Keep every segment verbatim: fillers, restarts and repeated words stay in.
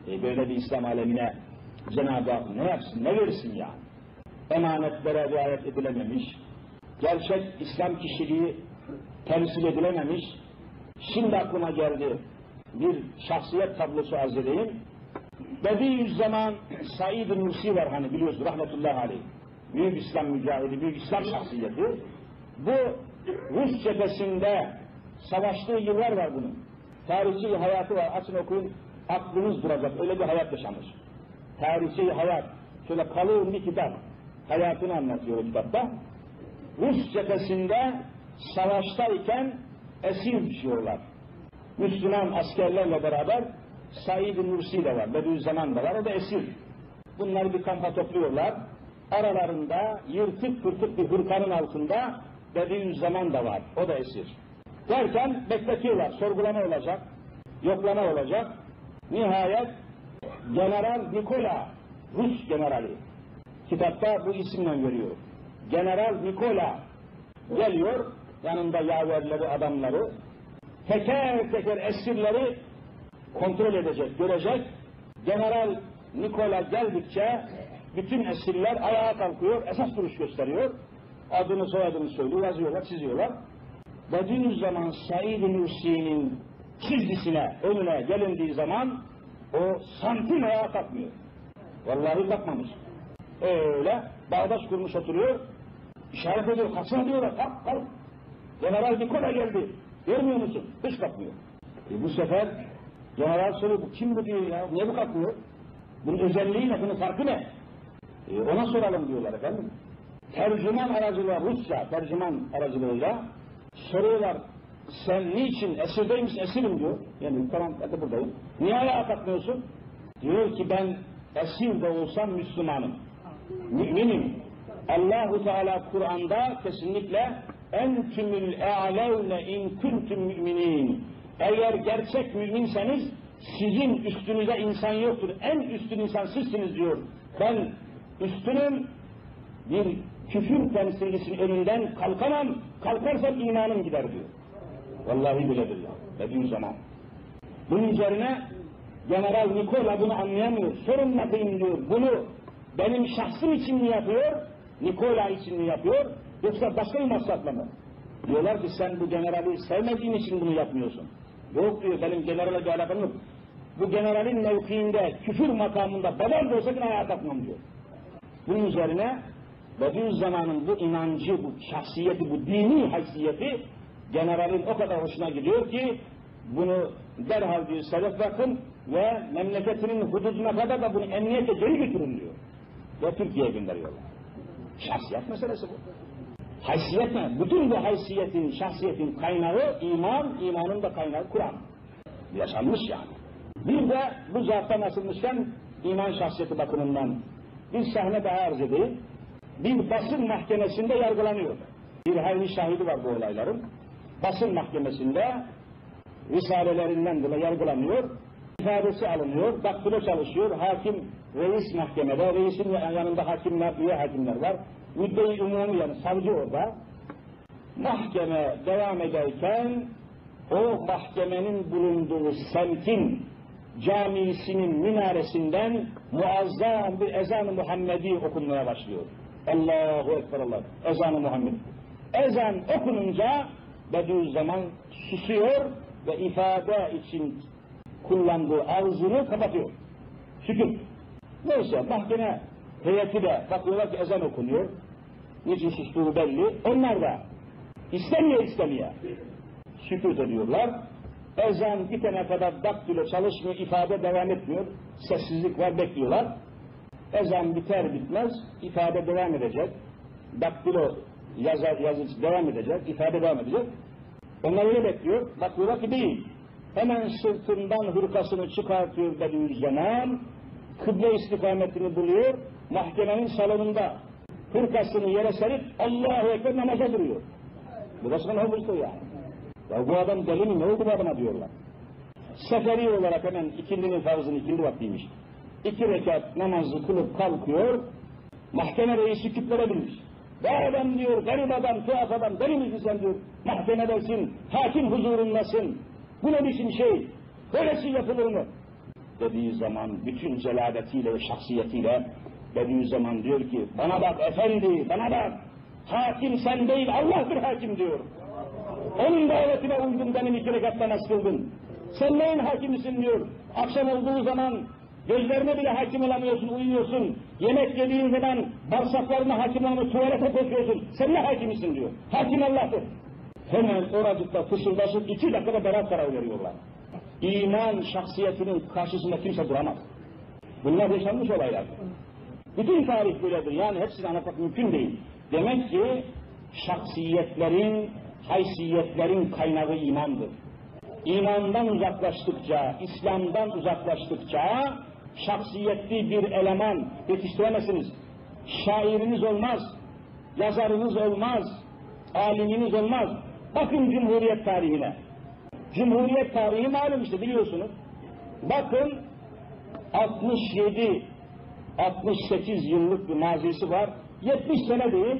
E böyle bir İslam alemine Cenab-ı Hak ne yapsın, ne versin ya? Emanetlere riayet edilememiş, gerçek İslam kişiliği temsil edilememiş. Şimdi aklıma geldi, bir şahsiyet tablosu arz edeyim. Bediüzzaman Said-i Nursi var hani biliyorsunuz rahmetullahi aleyh. Büyük İslam mücahidi, büyük İslam şahsiyeti. Bu Rus cephesinde savaştığı yıllar var bunun. Tarihçi hayatı var, açın okuyun, aklınız duracak, öyle bir hayat yaşanmış. Tarihçi hayat, şöyle kalın bir kitap, hayatını anlatıyor o kitapta. Rus cephesinde savaştayken esir düşüyorlar. Müslüman askerlerle beraber Said-i Nursi de var, Bediüzzaman da var, o da esir. Bunları bir kampa topluyorlar. Aralarında yırtık pırtık bir hırkanın altında Bediüzzaman da var, o da esir. Derken bekletiyorlar, sorgulama olacak, yoklama olacak. Nihayet General Nikola, Rus generali, kitapta bu isimle veriyor. General Nikola geliyor, yanında yaverleri, adamları, teker teker esirleri kontrol edecek, görecek. General Nikola geldikçe bütün esirler ayağa kalkıyor, esas duruş gösteriyor. Adını soyadını söylüyor, yazıyorlar, çiziyorlar. Bediüzzaman Said-i Nursi'nin çizgisine, önüne gelindiği zaman o santim ayağa kalkmıyor. Vallahi kalkmamış. Öyle bağdaş kurmuş oturuyor, işaret ediyor, kalksana diyorlar, kalk kalk. General Nikola geldi, görmüyor musun? Hiç kalkmıyor. E bu sefer general soruyor, bu kim bu diyor ya, niye bu kalkmıyor? Bunun özelliği ne, bunun farkı ne? E ona soralım diyorlar efendim. Tercüman aracılığıyla, Rusça tercüman aracılığıyla soruyorlar, sen niçin esirdeyim misin? Esirim diyor. Yani tamam, hadi buradayım. Niye ayağa kalkmıyorsun? Diyor ki ben esir de olsam Müslümanım. Müminim. Allah-u Teala Kur'an'da kesinlikle entümül e'levne in kuntum müminin. Eğer gerçek müminseniz sizin üstünüze insan yoktur. En üstün insan sizsiniz diyor. Ben üstünüm, bir küfür temsilcisinin önünden kalkamam, kalkarsam imanım gider diyor. Vallahi böyledir ya, Bediüzzaman. Bunun üzerine General Nikola bunu anlayamıyor. Sorun yapayım diyor, bunu benim şahsım için mi yapıyor, Nikola için mi yapıyor, yoksa başka bir maksatla mı? Diyorlar ki sen bu generali sevmediğin için bunu yapmıyorsun. Yok diyor, benim generale bir alakam yok. Bu generalin mevkiinde, küfür makamında babam da olsa yine ayağa kalkmam diyor. Bunun üzerine Bediüzzaman'ın bu inancı, bu şahsiyeti, bu dini haysiyeti generalin o kadar hoşuna gidiyor ki bunu derhal diyor sebep bakın ve memleketinin hududuna kadar da bunu emniyete geri götürün diyor. Ve Türkiye'ye gönderiyorlar. Şahsiyet meselesi bu. Haysiyet ne? Bütün bu haysiyetin, şahsiyetin kaynağı iman, imanın da kaynağı Kur'an. Yaşanmış yani. Bir de bu zattan asılmışken iman şahsiyeti bakımından bir sahne daha arz edeyim. Bir basın mahkemesinde yargılanıyor. Bir hayli şahidi var bu olayların. Basın mahkemesinde risalelerinden dolayı yargılanıyor. İfadesi alınıyor, daktilo çalışıyor. Hakim, reis mahkemede, reisin yanında hakimler, üye hakimler var. Müdde-i umumi yani savcı orada. Mahkeme devam ederken o mahkemenin bulunduğu semtin camisinin minaresinden muazzam bir ezan-ı Muhammedi okunmaya başlıyor. Allahu Ekber Allah. Ezan-ı Muhammed. Ezan okununca Bediüzzaman susuyor ve ifade için kullandığı ağzını kapatıyor. Sükût. Neyse mahkeme heyeti de bakıyorlar ki ezan okunuyor. Niçin sustuğu belli. Onlar da istemiyor istemiyor. Sükût ediyorlar. Ezan bitene kadar daktilo çalışmıyor, ifade devam etmiyor. Sessizlik var, bekliyorlar. Ezan biter bitmez, ifade devam edecek. Daktilo yazar, yazıcı devam edecek, ifade devam edecek. Onlar öyle bekliyor, bakıyorlar ki değil. Hemen sırtından hırkasını çıkartıyor Bediüzzaman, kıble istikametini buluyor, mahkemenin salonunda hırkasını yere serip Allahu Ekber namaza duruyor. Burası ne olursa yani. Ya bu adam deli mi, ne oldu bu adama diyorlar. Seferi olarak hemen ikindinin farzını, ikindi vaktiymiş. İki rekat namazı kılıp kalkıyor, mahkeme reisi küplere binmiş. Bu adam diyor, garip adam, tuhaf adam, deli misin sen diyor, mahkemedesin, hakim huzurundasın. Bu ne biçim şey, böylesi yapılır mı? dediği zaman bütün celaletiyle ve şahsiyetiyle Bediüzzaman diyor ki bana bak efendi, bana bak, hakim sen değil Allah'tır hakim diyor. Onun davetine uydun, benim iki rekat namaz kıldın. Sen neyin hakimisin diyor. Akşam olduğu zaman gözlerine bile hakim olamıyorsun, uyuyorsun. Yemek yediğin zaman bağırsaklarına hakim olamıyorsun, tuvalete koşuyorsun. Sen ne hakimisin diyor. Hakim Allah'tır. Hemen oracıkta fısıldaşıp iki dakikada beraat karar veriyorlar. İman şahsiyetinin karşısında kimse duramaz. Bunlar yaşanmış olaylar. Bütün tarih böyledir. Yani hepsini anlatmak mümkün değil. Demek ki şahsiyetlerin, haysiyetlerin kaynağı imandır. İmandan uzaklaştıkça, İslam'dan uzaklaştıkça şahsiyetli bir eleman yetiştiremezsiniz. Şairiniz olmaz, yazarınız olmaz, aliminiz olmaz. Bakın Cumhuriyet tarihine. Cumhuriyet tarihi malum işte biliyorsunuz. Bakın altmış yedi altmış sekiz yıllık bir mazisi var. yetmiş sene değil.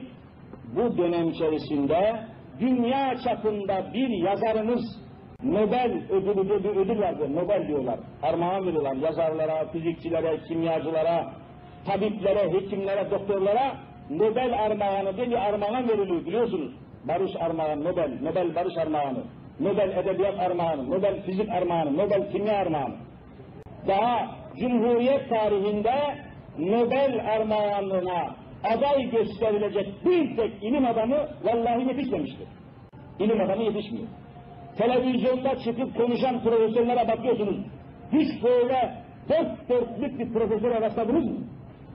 Bu dönem içerisinde dünya çapında bir yazarımız Nobel ödülü diye bir ödül vardır. Nobel diyorlar. Armağan veriyorlar yazarlara, fizikçilere, kimyacılara, tabiplere, hekimlere, doktorlara Nobel armağanı diye bir armağan veriliyor biliyorsunuz. Barış armağanı, Nobel, Nobel barış armağanı, Nobel edebiyat armağanı, Nobel fizik armağanı, Nobel kimya armağanı. Daha Cumhuriyet tarihinde Nobel armağanına aday gösterilecek bir tek ilim adamı vallahi yetişmemiştir. İlim adamı yetişmiyor. Televizyonda çıkıp konuşan profesörlere bakıyorsunuz. Hiç böyle dört dörtlük bir profesöre rastladınız mı?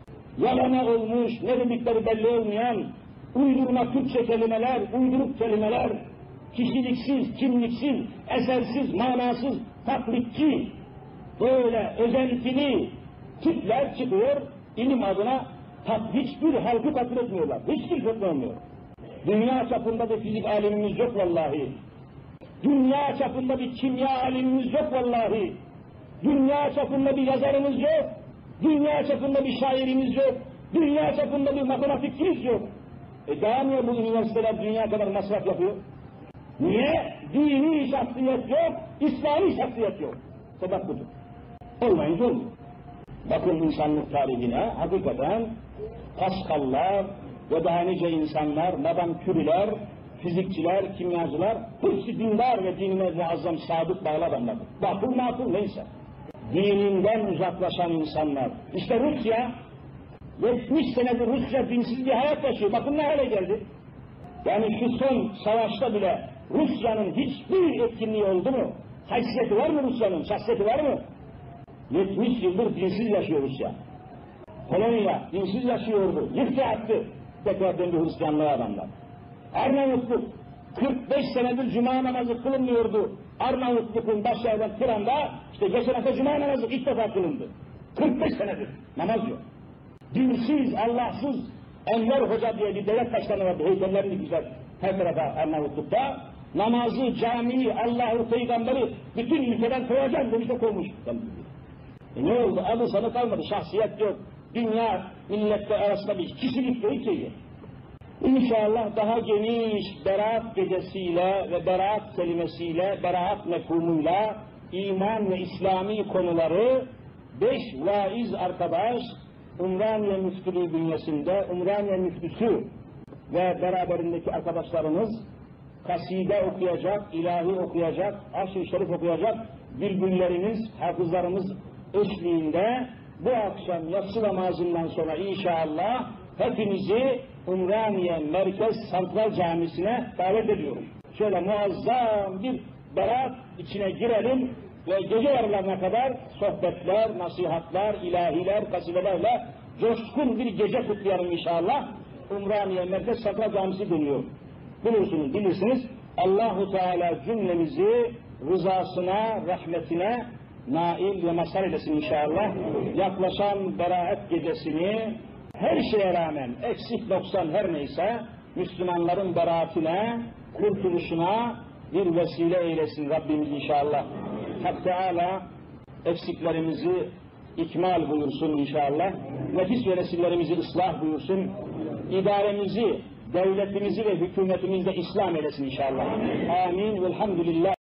Yalana olmuş, ne dedikleri belli olmayan, uydurma Türkçe kelimeler, uyduruk kelimeler, kişiliksiz, kimliksiz, esersiz, manasız, taklitçi, böyle özentili tipler çıkıyor, ilim adına hiçbir halkı taklit etmiyorlar. Hiçbir şey olmuyor. Dünya çapında bir fizik alimimiz yok vallahi. Dünya çapında bir kimya alimimiz yok vallahi. Dünya çapında bir yazarımız yok. Dünya çapında bir şairimiz yok. Dünya çapında bir matematikçimiz yok. E daha niye bu üniversiteler dünya kadar masraf yapıyor? Niye? Dini şahsiyet yok, İslami şahsiyet yok. Sebep budur. Olmayınca olmuyor. Bakın insanlık tarihine hakikaten Pascal'lar ve daha nice insanlar, Madame Curie'ler, fizikçiler, kimyacılar, hepsi dindar ve dinine muazzam sadık bağlı adamlar. Bakıl makul neyse. Dininden uzaklaşan insanlar. İşte Rusya, yetmiş senedir Rusya dinsiz bir hayat yaşıyor. Bakın ne hale geldi. Yani şu son savaşta bile Rusya'nın hiçbir etkinliği oldu mu? Haysiyeti var mı Rusya'nın? Şahsiyeti var mı? yetmiş yıldır dinsiz yaşıyor Rusya. Polonya dinsiz yaşıyordu. Yıktı attı. Tekrar döndü Hristiyanlığa adamlar. Arnavutluk kırk beş senedir cuma namazı kılınmıyordu. Arnavutluk'un başlarından Tiran'da işte geçen hafta cuma namazı ilk defa kılındı. kırk beş senedir namaz yok. Dinsiz, Allahsız Enver Hoca diye bir devlet başkanı vardı. Heykellerini güzel her tarafa Arnavutluk'ta. Namazı, camiyi, Allah'ı, peygamberi bütün ülkeden koyacağım demiş de koymuş. E ne oldu? Adı sanı kalmadı. Şahsiyet yok. Dünya milletler arasında bir kişilik yok ki. İnşallah daha geniş beraat gecesiyle ve beraat kelimesiyle, beraat mefhumuyla iman ve İslami konuları beş vaiz arkadaş Umraniye Müftülüğü bünyesinde Umraniye Müftüsü ve beraberindeki arkadaşlarımız kaside okuyacak, ilahi okuyacak, aşk-ı şerif okuyacak bülbüllerimiz, hafızlarımız eşliğinde bu akşam yatsı namazından sonra inşallah hepinizi Umraniye Merkez Santral Camisi'ne davet ediyorum. Şöyle muazzam bir beraat içine girelim ve gece yarılarına kadar sohbetler, nasihatler, ilahiler, kasidelerle coşkun bir gece kutlayalım inşallah. Umraniye Merkez Santral Camisi dönüyor. Bilirsiniz, bilirsiniz. Allahu Teala cümlemizi rızasına, rahmetine nail ve mazhar eylesin inşallah. Yaklaşan beraat gecesini her şeye rağmen eksik noksan her neyse Müslümanların beraatine, kurtuluşuna bir vesile eylesin Rabbimiz inşallah. Hak Teala eksiklerimizi ikmal buyursun inşallah. Nefis ve nesillerimizi ıslah buyursun. İdaremizi, devletimizi ve hükümetimizi de İslam eylesin inşallah. Amin. Velhamdülillah.